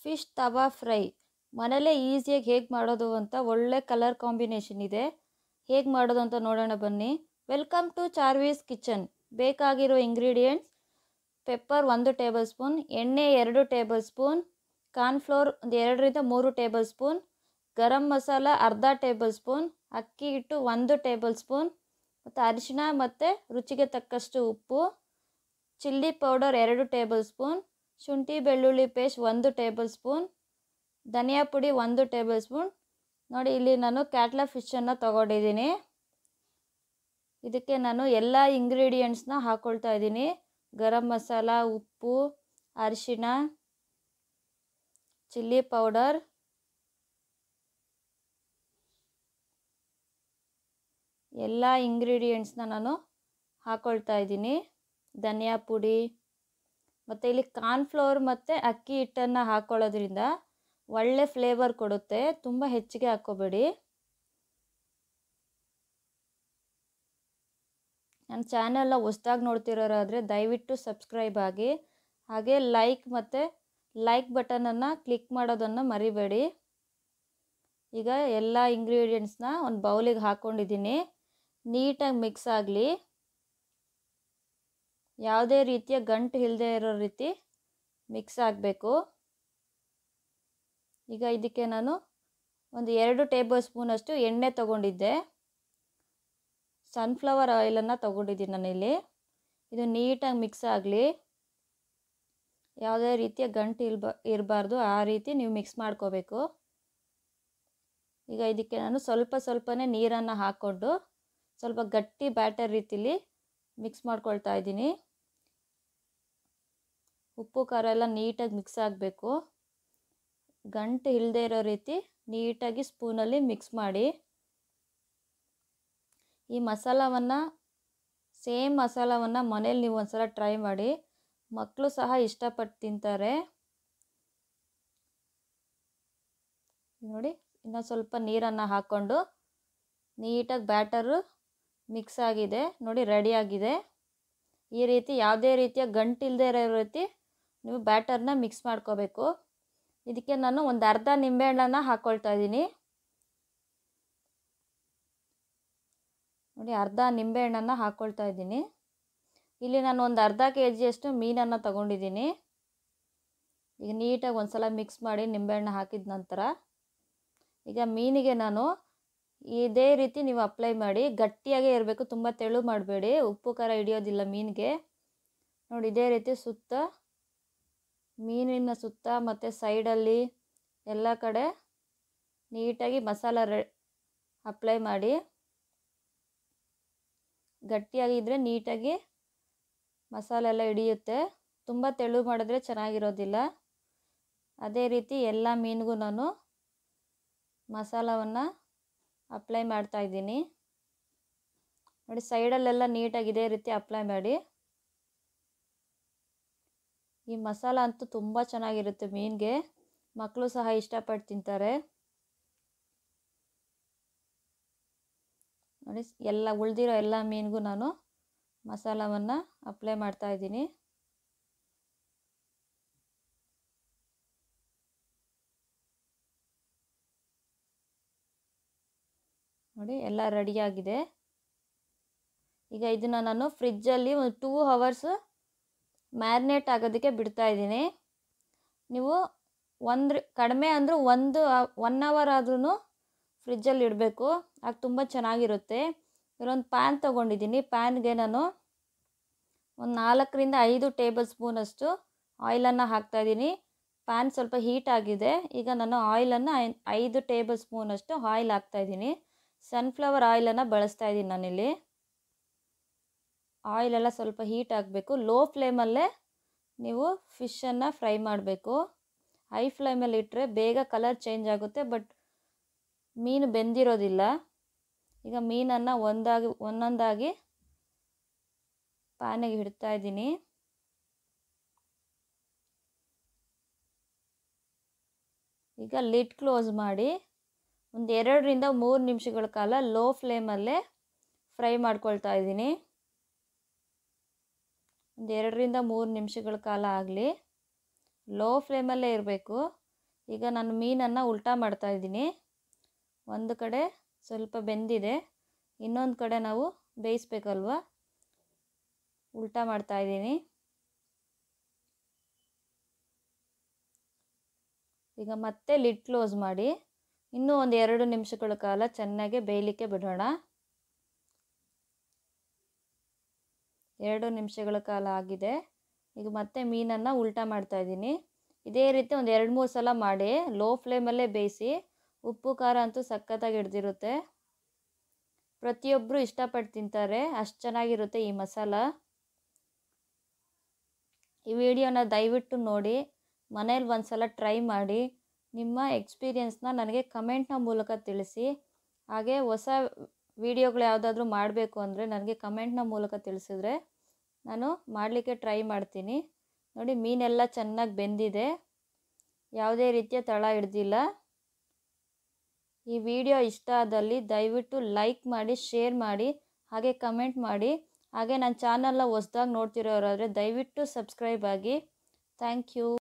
Fish ತವಾ fry ಮನೆಯಲ್ಲೇ ಈಸಿಯಾಗಿ ಹೇಗೆ ಮಾಡೋದು ಅಂತ ಒಳ್ಳೆ ಕಲರ್ ಕಾಂಬಿನೇಷನ್ ಇದೆ. ಹೇಗೆ ಮಾಡೋದು ಅಂತ ನೋಡೋಣ ಬನ್ನಿ. Welcome to Charvi's kitchen. ಬೇಕಾಗಿರೋ ಇಂಗ್ರೀಡಿಯೆಂಟ್ಸ್: ಪೆಪ್ಪರ್ 1 ಟೇಬಲ್ ಸ್ಪೂನ್, ಎಣ್ಣೆ 2 ಟೇಬಲ್ ಸ್ಪೂನ್, ಕಾರ್ನ್ಫ್ಲೋರ್ 2 ರಿಂದ 3 ಟೇಬಲ್ ಸ್ಪೂನ್, ಗರಂ ಮಸಾಲ ಅರ್ಧ ಟೇಬಲ್ ಸ್ಪೂನ್, ಅಕ್ಕಿ ಹಿಟ್ಟು 1 ಟೇಬಲ್ ಸ್ಪೂನ್, ಮತ್ತು ಅರಿಶಿನ ಮತ್ತು ರುಚಿಗೆ ತಕ್ಕಷ್ಟು ಉಪ್ಪು, ಚಿಲ್ಲಿ ಪೌಡರ್ 2 ಟೇಬಲ್ ಸ್ಪೂನ್, ಶುಂಠಿ ಬೆಳ್ಳುಳ್ಳಿ ಪೇಸ್ಟ್ 1 ಟೇಬಲ್ ಸ್ಪೂನ್, ಧನಿಯಾ ಪುಡಿ 1 ಟೇಬಲ್ ಸ್ಪೂನ್. ನೋಡಿ, ಇಲ್ಲಿ ನಾನು ಕ್ಯಾಟ್ಲಾ ಫಿಶನ್ನು ತೊಗೊಂಡಿದ್ದೀನಿ. ಇದಕ್ಕೆ ನಾನು ಎಲ್ಲ ಇಂಗ್ರೀಡಿಯೆಂಟ್ಸ್ನ ಹಾಕ್ಕೊಳ್ತಾ ಇದ್ದೀನಿ. ಗರಂ ಮಸಾಲ, ಉಪ್ಪು, ಅರಿಶಿನ, ಚಿಲ್ಲಿ ಪೌಡರ್, ಎಲ್ಲ ಇಂಗ್ರೀಡಿಯೆಂಟ್ಸ್ನ ನಾನು ಹಾಕ್ಕೊಳ್ತಾ ಇದ್ದೀನಿ. ಧನಿಯಾ ಪುಡಿ ಮತ್ತು ಇಲ್ಲಿ ಕಾರ್ನ್ಫ್ಲೋರ್ ಮತ್ತು ಅಕ್ಕಿ ಹಿಟ್ಟನ್ನು ಹಾಕ್ಕೊಳ್ಳೋದ್ರಿಂದ ಒಳ್ಳೆ ಫ್ಲೇವರ್ ಕೊಡುತ್ತೆ. ತುಂಬ ಹೆಚ್ಚಿಗೆ ಹಾಕ್ಕೋಬೇಡಿ. ನನ್ನ ಚಾನಲ್ನ ಹೊಸ್ದಾಗಿ ನೋಡ್ತಿರೋರಾದರೆ ದಯವಿಟ್ಟು ಸಬ್ಸ್ಕ್ರೈಬ್ ಆಗಿ, ಹಾಗೆ ಲೈಕ್ ಬಟನನ್ನು ಕ್ಲಿಕ್ ಮಾಡೋದನ್ನು ಮರಿಬೇಡಿ. ಈಗ ಎಲ್ಲ ಇಂಗ್ರೀಡಿಯೆಂಟ್ಸ್ನ ಒಂದು ಬೌಲಿಗೆ ಹಾಕ್ಕೊಂಡಿದ್ದೀನಿ. ನೀಟಾಗಿ ಮಿಕ್ಸ್ ಆಗಲಿ. ಯಾವುದೇ ರೀತಿಯ ಗಂಟು ಇಲ್ಲದೆ ಇರೋ ರೀತಿ ಮಿಕ್ಸ್ ಆಗಬೇಕು. ಈಗ ಇದಕ್ಕೆ ನಾನು ಒಂದು 2 ಟೇಬಲ್ ಸ್ಪೂನಷ್ಟು ಎಣ್ಣೆ ತೊಗೊಂಡಿದ್ದೆ. ಸನ್ಫ್ಲವರ್ ಆಯಿಲನ್ನು ತೊಗೊಂಡಿದ್ದೀನಿ ನಾನಿಲ್ಲಿ. ಇದು ನೀಟಾಗಿ ಮಿಕ್ಸ್ ಆಗಲಿ. ಯಾವುದೇ ರೀತಿಯ ಗಂಟು ಇರಬಾರ್ದು, ಆ ರೀತಿ ನೀವು ಮಿಕ್ಸ್ ಮಾಡ್ಕೋಬೇಕು. ಈಗ ಇದಕ್ಕೆ ನಾನು ಸ್ವಲ್ಪನೇ ನೀರನ್ನು ಹಾಕ್ಕೊಂಡು ಸ್ವಲ್ಪ ಗಟ್ಟಿ ಬ್ಯಾಟರ್ ರೀತಿಲಿ ಮಿಕ್ಸ್ ಮಾಡ್ಕೊಳ್ತಾ ಇದ್ದೀನಿ. ಉಪ್ಪು ಖಾರ ಎಲ್ಲ ನೀಟಾಗಿ ಮಿಕ್ಸ್ ಆಗಬೇಕು. ಗಂಟು ಇಲ್ಲದೆ ಇರೋ ರೀತಿ ನೀಟಾಗಿ ಸ್ಪೂನಲ್ಲಿ ಮಿಕ್ಸ್ ಮಾಡಿ. ಈ ಸೇಮ್ ಮಸಾಲವನ್ನು ಮನೇಲಿ ನೀವು ಒಂದ್ಸಲ ಟ್ರೈ ಮಾಡಿ. ಮಕ್ಕಳು ಸಹ ಇಷ್ಟಪಟ್ಟು ತಿಂತಾರೆ. ನೋಡಿ, ಇನ್ನೊಂದು ಸ್ವಲ್ಪ ನೀರನ್ನು ಹಾಕ್ಕೊಂಡು ನೀಟಾಗಿ ಬ್ಯಾಟರು ಮಿಕ್ಸ್ ಆಗಿದೆ. ನೋಡಿ, ರೆಡಿಯಾಗಿದೆ. ಈ ರೀತಿ ಯಾವುದೇ ರೀತಿಯ ಗಂಟು ಇಲ್ಲದೆ ಇರೋ ರೀತಿ ನೀವು ಬ್ಯಾಟರ್ನ ಮಿಕ್ಸ್ ಮಾಡ್ಕೋಬೇಕು. ಇದಕ್ಕೆ ನಾನು ಒಂದು ಅರ್ಧ ನಿಂಬೆಹಣ್ಣನ್ನು ಹಾಕ್ಕೊಳ್ತಾ ಇದ್ದೀನಿ. ನೋಡಿ, ಅರ್ಧ ನಿಂಬೆಹಣ್ಣನ್ನು ಹಾಕ್ಕೊಳ್ತಾ ಇದ್ದೀನಿ. ಇಲ್ಲಿ ನಾನು ಒಂದು ಅರ್ಧ kg ಮೀನನ್ನು ತೊಗೊಂಡಿದ್ದೀನಿ. ಈಗ ನೀಟಾಗಿ ಒಂದು ಸಲ ಮಿಕ್ಸ್ ಮಾಡಿ ನಿಂಬೆಹಣ್ಣು ಹಾಕಿದ ನಂತರ ಈಗ ಮೀನಿಗೆ ನಾನು ಇದೇ ರೀತಿ ನೀವು ಅಪ್ಲೈ ಮಾಡಿ. ಗಟ್ಟಿಯಾಗೇ ಇರಬೇಕು, ತುಂಬ ತೆಳು ಮಾಡಬೇಡಿ, ಉಪ್ಪು ಖಾರ ಹಿಡಿಯೋದಿಲ್ಲ ಮೀನಿಗೆ. ನೋಡಿ, ಇದೇ ರೀತಿ ಮೀನಿನ ಸುತ್ತ ಮತ್ತು ಸೈಡಲ್ಲಿ ಎಲ್ಲ ಕಡೆ ನೀಟಾಗಿ ಮಸಾಲ ಅಪ್ಲೈ ಮಾಡಿ. ಗಟ್ಟಿಯಾಗಿದ್ದರೆ ನೀಟಾಗಿ ಮಸಾಲೆ ಎಲ್ಲ ಹಿಡಿಯುತ್ತೆ. ತುಂಬ ತೆಳು ಮಾಡಿದ್ರೆ ಚೆನ್ನಾಗಿರೋದಿಲ್ಲ. ಅದೇ ರೀತಿ ಎಲ್ಲ ಮೀನಿಗೂ ನಾನು ಮಸಾಲವನ್ನು ಅಪ್ಲೈ ಮಾಡ್ತಾ ಇದ್ದೀನಿ. ನೋಡಿ, ಸೈಡಲ್ಲೆಲ್ಲ ನೀಟಾಗಿ ಇದೇ ರೀತಿ ಅಪ್ಲೈ ಮಾಡಿ. ಈ ಮಸಾಲ ಅಂತೂ ತುಂಬ ಚೆನ್ನಾಗಿರುತ್ತೆ ಮೀನಿಗೆ. ಮಕ್ಕಳು ಸಹ ಇಷ್ಟಪಟ್ಟು ತಿಂತಾರೆ. ನೋಡಿ, ಉಳಿದಿರೋ ಎಲ್ಲ ಮೀನಿಗೂ ನಾನು ಮಸಾಲವನ್ನು ಅಪ್ಲೈ ಮಾಡ್ತಾ ಇದ್ದೀನಿ. ನೋಡಿ, ಎಲ್ಲ ರೆಡಿಯಾಗಿದೆ. ಈಗ ಇದನ್ನು ನಾನು ಫ್ರಿಜ್ಜಲ್ಲಿ ಒಂದು 2 hours ಮ್ಯಾರಿನೇಟ್ ಆಗೋದಕ್ಕೆ ಬಿಡ್ತಾ ಇದ್ದೀನಿ. ನೀವು ಕಡಿಮೆ ಅಂದರೂ 1 hour ಆದ್ರೂ ಫ್ರಿಜ್ಜಲ್ಲಿ ಇಡಬೇಕು. ಆಗ ತುಂಬ ಚೆನ್ನಾಗಿರುತ್ತೆ. ಇದೊಂದು ಪ್ಯಾನ್ ತೊಗೊಂಡಿದ್ದೀನಿ. ಪ್ಯಾನ್ಗೆ ನಾನು ಒಂದು 4 ರಿಂದ 5 ಟೇಬಲ್ ಸ್ಪೂನಷ್ಟು ಆಯಿಲನ್ನು ಹಾಕ್ತಾಯಿದ್ದೀನಿ. ಪ್ಯಾನ್ ಸ್ವಲ್ಪ ಹೀಟ್ ಆಗಿದೆ. ಈಗ ನಾನು ಆಯಿಲನ್ನು 5 ಟೇಬಲ್ ಸ್ಪೂನಷ್ಟು ಆಯಿಲ್ ಹಾಕ್ತಾಯಿದ್ದೀನಿ. ಸನ್ಫ್ಲವರ್ ಆಯಿಲನ್ನು ಬಳಸ್ತಾ ಇದ್ದೀನಿ ನಾನಿಲ್ಲಿ. ಆಯಿಲೆಲ್ಲ ಸ್ವಲ್ಪ ಹೀಟ್ ಆಗಬೇಕು. ಲೋ ಫ್ಲೇಮಲ್ಲೇ ನೀವು ಫಿಶನ್ನು ಫ್ರೈ ಮಾಡಬೇಕು. ಹೈ ಫ್ಲೇಮಲ್ಲಿ ಇಟ್ಟರೆ ಬೇಗ ಕಲರ್ ಚೇಂಜ್ ಆಗುತ್ತೆ, ಬಟ್ ಮೀನು ಬೆಂದಿರೋದಿಲ್ಲ. ಈಗ ಮೀನನ್ನು ಒಂದೊಂದಾಗಿ ಪ್ಯಾನಿಗೆ ಇಡ್ತಾ ಇದ್ದೀನಿ. ಈಗ ಲಿಡ್ ಕ್ಲೋಸ್ ಮಾಡಿ ಒಂದು 2 ರಿಂದ 3 ನಿಮಿಷಗಳ ಕಾಲ ಲೋ ಫ್ಲೇಮಲ್ಲೇ ಫ್ರೈ ಮಾಡ್ಕೊಳ್ತಾ ಇದ್ದೀನಿ. ಒಂದು 2 ರಿಂದ 3 ನಿಮಿಷಗಳ ಕಾಲ ಆಗಲಿ. ಲೋ ಫ್ಲೇಮಲ್ಲೇ ಇರಬೇಕು. ಈಗ ನಾನು ಮೀನನ್ನು ಉಲ್ಟಾ ಮಾಡ್ತಾಯಿದ್ದೀನಿ. ಒಂದು ಕಡೆ ಸ್ವಲ್ಪ ಬೆಂದಿದೆ, ಇನ್ನೊಂದು ಕಡೆ ನಾವು ಬೇಯಿಸ್ಬೇಕಲ್ವ, ಉಲ್ಟಾ ಮಾಡ್ತಾಯಿದ್ದೀನಿ. ಈಗ ಮತ್ತೆ ಲಿಡ್ ಕ್ಲೋಸ್ ಮಾಡಿ ಇನ್ನೂ ಒಂದು 2 ನಿಮಿಷಗಳ ಕಾಲ ಚೆನ್ನಾಗಿ ಬೇಯಲಿಕ್ಕೆ ಬಿಡೋಣ. 2 ನಿಮಿಷಗಳ ಕಾಲ ಆಗಿದೆ. ಈಗ ಮತ್ತೆ ಮೀನನ್ನು ಉಲ್ಟಾ ಮಾಡ್ತಾಯಿದ್ದೀನಿ. ಇದೇ ರೀತಿ ಒಂದು 2-3 ಸಲ ಮಾಡಿ ಲೋ ಫ್ಲೇಮಲ್ಲೇ ಬೇಯಿಸಿ. ಉಪ್ಪು ಖಾರ ಅಂತೂ ಸಖತ್ತಾಗಿ ಹಿಡ್ದಿರುತ್ತೆ. ಪ್ರತಿಯೊಬ್ಬರು ಇಷ್ಟಪಟ್ಟು ತಿಂತಾರೆ, ಅಷ್ಟು ಚೆನ್ನಾಗಿರುತ್ತೆ ಈ ಮಸಾಲ. ಈ ವಿಡಿಯೋನ ದಯವಿಟ್ಟು ನೋಡಿ, ಮನೇಲಿ ಒಂದು ಸಲ ಟ್ರೈ ಮಾಡಿ. ನಿಮ್ಮ ಎಕ್ಸ್ಪೀರಿಯನ್ಸ್ನ ನನಗೆ ಕಮೆಂಟ್ನ ಮೂಲಕ ತಿಳಿಸಿ. ಹಾಗೆ ಹೊಸ ವಿಡಿಯೋಗಳು ಯಾವುದಾದ್ರೂ ಮಾಡಬೇಕು ಅಂದರೆ ನನಗೆ ಕಮೆಂಟ್ನ ಮೂಲಕ ತಿಳಿಸಿದ್ರೆ ನಾನು ಮಾಡಲಿಕ್ಕೆ ಟ್ರೈ ಮಾಡ್ತೀನಿ. ನೋಡಿ, ಮೀನೆಲ್ಲ ಚೆನ್ನಾಗಿ ಬೆಂದಿದೆ, ಯಾವುದೇ ರೀತಿಯ ತಳ ಹಿಡ್ದಿಲ್ಲ. ಈ ವಿಡಿಯೋ ಇಷ್ಟ ಆದಲ್ಲಿ ದಯವಿಟ್ಟು ಲೈಕ್ ಮಾಡಿ, ಶೇರ್ ಮಾಡಿ, ಹಾಗೆ ಕಮೆಂಟ್ ಮಾಡಿ. ಹಾಗೆ ನನ್ನ ಚಾನಲ್ನ ಹೊಸ್ದಾಗಿ ನೋಡ್ತಿರೋರಾದರೆ ದಯವಿಟ್ಟು ಸಬ್ಸ್ಕ್ರೈಬ್ ಆಗಿ. Thank you.